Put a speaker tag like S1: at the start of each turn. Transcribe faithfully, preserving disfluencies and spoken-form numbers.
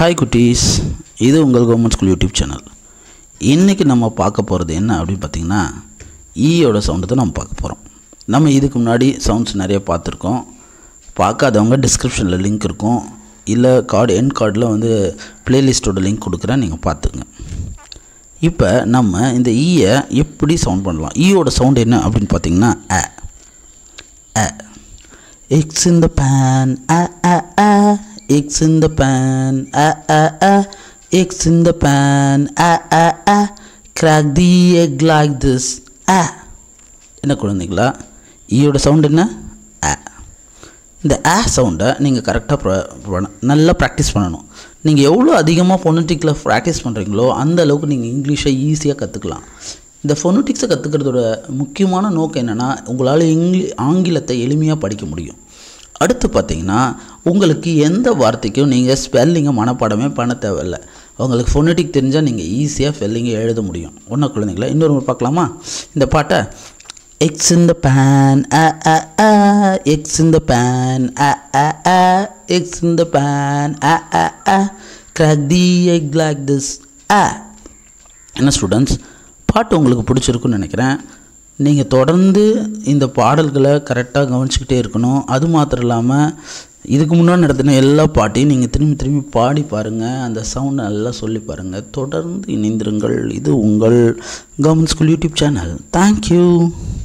S1: Hi குட்டீஸ், இது உங்கள் கவர்மெண்ட் ஸ்கூல் யூடியூப் சேனல். இன்றைக்கி நம்ம பார்க்க போகிறது என்ன அப்படின்னு பார்த்திங்கன்னா, ஈயோட சவுண்டை தான் நம்ம பார்க்க போகிறோம். நம்ம இதுக்கு முன்னாடி சவுண்ட்ஸ் நிறைய பார்த்துருக்கோம். பார்க்காதவங்க டிஸ்கிரிப்ஷனில் லிங்க் இருக்கும், இல்லை கார்டு என் கார்டில் வந்து ப்ளேலிஸ்ட்டோட லிங்க் கொடுக்குறேன், நீங்கள் பார்த்துங்க. இப்போ நம்ம இந்த ஈயை எப்படி சவுண்ட் பண்ணலாம்? ஈயோட சவுண்ட் என்ன அப்படின்னு பார்த்திங்கன்னா, ah ah eggs in the pan, ah ah ah eggs in the pan, ah ah ah, eggs in the pan, ah ah ah, crack the egg like this, ah. என்ன குழந்தைங்களா, ஈயோட sound என்ன? ஆ. இந்த ஆ சவுண்டை நீங்கள் கரெக்டாக நல்லா ப்ராக்டிஸ் பண்ணணும். நீங்கள் எவ்வளோ அதிகமாக ஃபோனட்டிக்கில் ப்ராக்டிஸ் பண்ணுறீங்களோ அந்த அளவுக்கு நீங்கள் இங்கிலீஷை ஈஸியாக கற்றுக்கலாம். இந்த ஃபோனட்டிக்ஸை கற்றுக்கிறதோட முக்கியமான நோக்கம் என்னென்னா, உங்களால் இங்கிலீ ஆங்கிலத்தை எளிமையாக படிக்க முடியும். அடுத்து பார்த்திங்கன்னா, உங்களுக்கு எந்த வார்த்தைக்கும் நீங்கள் ஸ்பெல்லிங்கை மனப்பாடமே பண்ண தேவையில்லை. உங்களுக்கு ஃபோனட்டிக் தெரிஞ்சால் நீங்கள் ஈஸியாக ஸ்பெல்லிங்கை எழுத முடியும். ஒன்றா குழந்தைங்களா, இன்னொரு முறை பார்க்கலாமா? இந்த பாட்டை eggs in the pan, ah ah ah, eggs in the pan, ah ah ah, eggs in the pan, ah ah ah, crack the egg like this, ah. என்ன ஸ்டூடெண்ட்ஸ், பாட்டு உங்களுக்கு பிடிச்சிருக்குன்னு நினைக்கிறேன். நீங்கள் தொடர்ந்து இந்த பாடல்களை கரெக்டாக கவனிச்சுக்கிட்டே இருக்கணும். அது மாத்திரம் இல்லாமல் இதுக்கு முன்னாடி நடத்தின எல்லா பாட்டையும் நீங்கள் திரும்பி திரும்பி பாடி பாருங்கள். அந்த சவுண்டை நல்லா சொல்லி பாருங்கள். தொடர்ந்து இணைந்திருங்கள். இது உங்கள் government school YouTube channel. Thank you.